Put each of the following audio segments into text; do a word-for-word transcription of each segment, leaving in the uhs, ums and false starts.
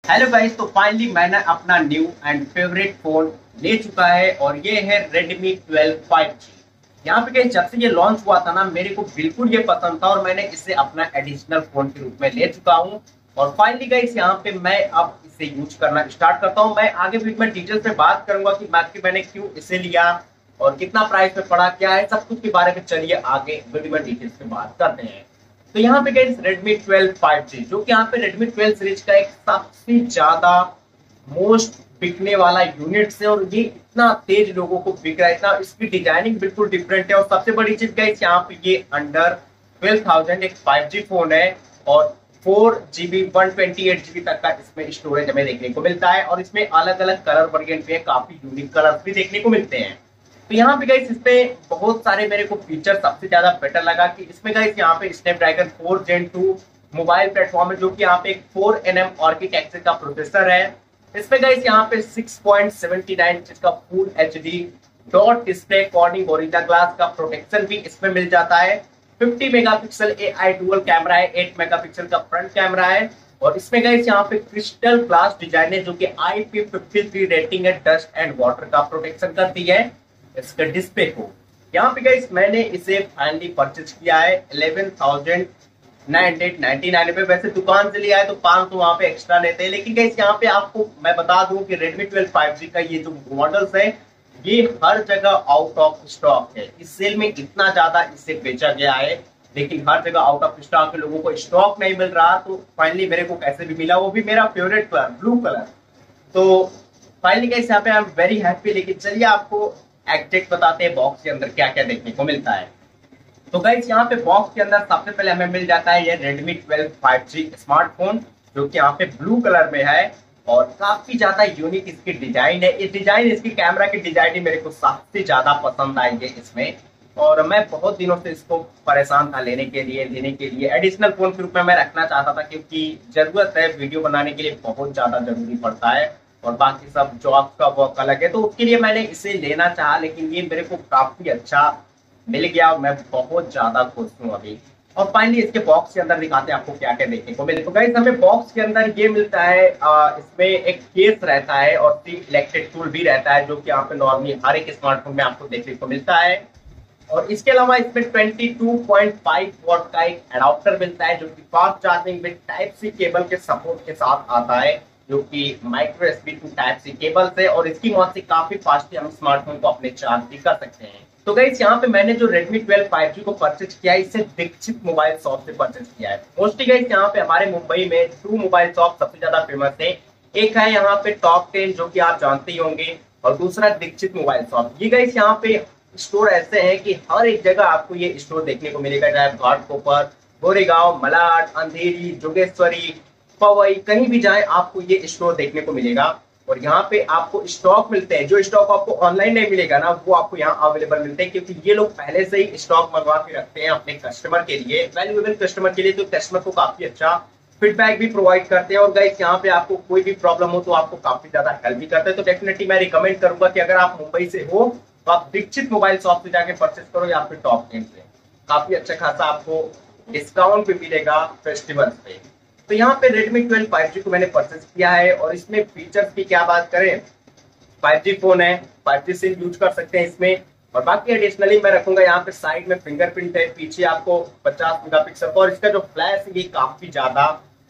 Hello guys, तो finally मैंने अपना न्यू एंड फेवरेट फोन ले चुका है और ये है Redmi ट्वेल्व फाइव जी। यहाँ पे गाइस जब से ये लॉन्च हुआ था ना, मेरे को बिल्कुल ये पसंद था और मैंने इसे अपना एडिशनल फोन के रूप में ले चुका हूँ। और फाइनली गाइस यहाँ पे मैं अब इसे यूज करना स्टार्ट करता हूँ। मैं आगे वीडियो में डिटेल्स में बात करूंगा कि बाकी मैंने क्यों इसे लिया और कितना प्राइस में पड़ा, क्या है सब कुछ के बारे में। चलिए आगे वीडियो में डिटेल्स में बात करते हैं। तो यहाँ पे guys Redmi twelve five G, जो कि यहाँ पे Redmi ट्वेल्व सीरीज का एक सबसे ज्यादा मोस्ट बिकने वाला यूनिट है और ये इतना तेज लोगों को बिक रहा है, इतना इसकी डिजाइनिंग बिल्कुल डिफरेंट है। और सबसे बड़ी चीज गाइस यहाँ पे ये अंडर ट्वेल्व थाउजेंड एक फाइव जी फोन है और four GB one twenty eight GB तक का इसमें स्टोरेज हमें देखने को मिलता है। और इसमें अलग अलग कलर वेरिएंट भी है, काफी यूनिक कलर भी देखने को मिलते हैं। तो यहाँ पे गाइस इसमें बहुत सारे मेरे को फीचर सबसे ज्यादा बेटर लगा कि इसमें गाइस यहाँ पे Snapdragon four gen two mobile platform है, जो कि यहाँ पे एक फोर एन एम आर्किटेक्चर का प्रोसेसर है। इसमें गाइस यहाँ पे six point seven nine inch का full H D dot display Corning Gorilla glass का प्रोटेक्शन भी इसमें मिल जाता है। Fifty megapixel A I dual camera है, एट मेगापिक्सल का फ्रंट कैमरा है। और इसमें गाइस यहाँ पे क्रिस्टल ग्लास डिजाइन है, जो कि I P fifty three rating है, डस्ट एंड वाटर का प्रोटेक्शन करती है इसके डिस्प्ले को। यहाँ पे गाइस मैंने इसे फाइनली परचेज किया है eleven thousand nine hundred ninety nine पे। वैसे दुकान से लिया है तो पांच सौ वहां पे एक्स्ट्रा लेते हैं, लेकिन गाइस यहाँ पे आपको मैं बता दूं कि Redmi ट्वेल्व फाइव जी का ये जो मॉडल्स है ये हर जगह आउट ऑफ स्टॉक है। इस सेल में इतना ज्यादा इसे बेचा गया है, लेकिन हर जगह आउट ऑफ स्टॉक है, लोगों को स्टॉक नहीं मिल रहा। तो फाइनली मेरे को कैसे भी मिला, वो भी मेरा फेवरेट कलर ब्लू कलर। तो फाइनली गाइस यहाँ पे आई एम वेरी हैप्पी। लेकिन चलिए आपको एग्जैक्ट बताते हैं बॉक्स के अंदर क्या क्या देखने को मिलता है। तो गाइस यहाँ पे बॉक्स के अंदर सबसे पहले हमें मिल जाता है ये Redmi twelve five G smartphone, जो कि यहाँ पे ब्लू कलर में है और काफी ज्यादा यूनिक इसकी डिजाइन है। इस डिजाइन इसकी कैमरा की डिजाइन ही मेरे को सबसे ज्यादा पसंद आई है इसमें। और मैं बहुत दिनों से इसको परेशान था लेने के लिए लेने के लिए एडिशनल फोन के रूप में मैं रखना चाहता था, क्योंकि जरूरत है वीडियो बनाने के लिए, बहुत ज्यादा जरूरी पड़ता है और बाकी सब जॉब का वर्क अलग है, तो उसके लिए मैंने इसे लेना चाहा। लेकिन ये मेरे को काफी अच्छा मिल गया और मैं बहुत ज्यादा खुश हूँ अभी। और फाइनली इसके बॉक्स के अंदर दिखाते हैं आपको क्या क्या देखने को मिले। तो गाइस हमें बॉक्स के अंदर ये मिलता है, आ, इसमें एक केस रहता है और तीन इलेक्ट्रिक टूल भी रहता है, जो कि यहाँ पे नॉर्मली हर एक स्मार्टफोन में आपको देखने को मिलता है। और इसके अलावा इसमें twenty two point five watt का एक एडाप्टर मिलता है, जो कि fast charging with type C cable के सपोर्ट के साथ आता है, जो कि micro SP to type C cable से। और इसकी मदद से काफी फास्ट हम स्मार्टफोन को अपने चार्ज भी कर सकते हैं। तो गाइस यहाँ पे मैंने जो Redmi ट्वेल्व फाइव जी को परचेज किया है, इसे दीक्षित मोबाइल शॉप से परचेज किया है। मोस्टली गाइस यहाँ पे हमारे मुंबई में टू मोबाइल शॉप सबसे ज्यादा फेमस है। एक है यहाँ पे टॉप टेन, जो कि आप जानते ही होंगे, और दूसरा दीक्षित मोबाइल शॉप। ये गाइस यहाँ पे स्टोर ऐसे हैं कि हर एक जगह आपको ये स्टोर देखने को मिलेगा, चाहे घाटकोपर, गोरेगांव, मलाड, अंधेरी, जोगेश्वरी, पवई, कहीं भी जाए आपको ये स्टोर देखने को मिलेगा। और यहाँ पे आपको स्टॉक मिलते हैं, जो स्टॉक आपको ऑनलाइन नहीं मिलेगा ना, वो आपको यहाँ अवेलेबल मिलते हैं, क्योंकि ये लोग पहले से ही स्टॉक मंगवा के रखते हैं अपने कस्टमर के लिए, वैल्यूएबल कस्टमर के लिए। तो कस्टमर को काफी अच्छा फीडबैक भी प्रोवाइड करते हैं। और गाइस यहाँ पे आपको कोई भी प्रॉब्लम हो तो आपको काफी ज्यादा हेल्प भी करते हैं। तो डेफिनेटली मैं रिकमेंड करूंगा कि अगर आप मुंबई से हो तो आप दीक्षित मोबाइल शॉप से जाके परचेस करो, या फिर टॉप टेन से। काफी अच्छा खासा आपको डिस्काउंट भी मिलेगा फेस्टिवल्स पे। तो यहाँ पे Redmi ट्वेल्व फाइव जी को मैंने परचेस किया है और इसमें फीचर्स की क्या बात करें, फाइव जी फोन है, फाइव जी सिम यूज कर सकते हैं इसमें। और बाकी एडिशनली मैं रखूंगा यहाँ पे साइड में फिंगरप्रिंट है, पीछे आपको पचास मेगापिक्सल का, और इसका जो फ्लैश है ये काफी ज्यादा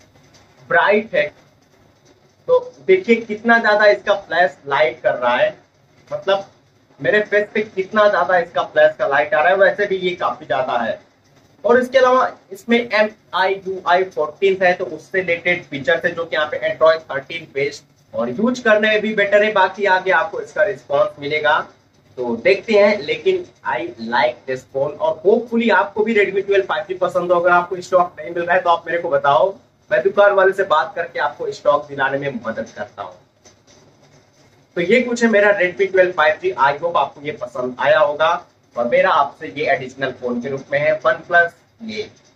ब्राइट है। तो देखिए कितना ज्यादा इसका फ्लैश लाइट कर रहा है, मतलब मेरे फेस पे कितना ज्यादा इसका फ्लैश का लाइट आ रहा है, वैसे भी ये काफी ज्यादा है। और इसके अलावा इसमें M I U I fourteen है, तो उससे रिलेटेड फीचर है, जो कि यहाँ पे एंड्रॉइड थर्टीन बेस्ड और यूज करने में भी बेटर है। बाकी आगे आपको इसका रिस्पॉन्स मिलेगा, तो देखते हैं। लेकिन आई लाइक दिस फोन और होपफुली आपको भी Redmi ट्वेल्व फाइव जी पसंद हो। अगर आपको स्टॉक नहीं मिल रहा है तो आप मेरे को बताओ, मैं दुकान वाले से बात करके आपको स्टॉक दिलाने में मदद करता हूँ। तो ये कुछ है मेरा Redmi twelve five G. I hope आपको ये पसंद आया होगा। और मेरा आपसे ये एडिशनल फोन के रूप में है वन प्लस ये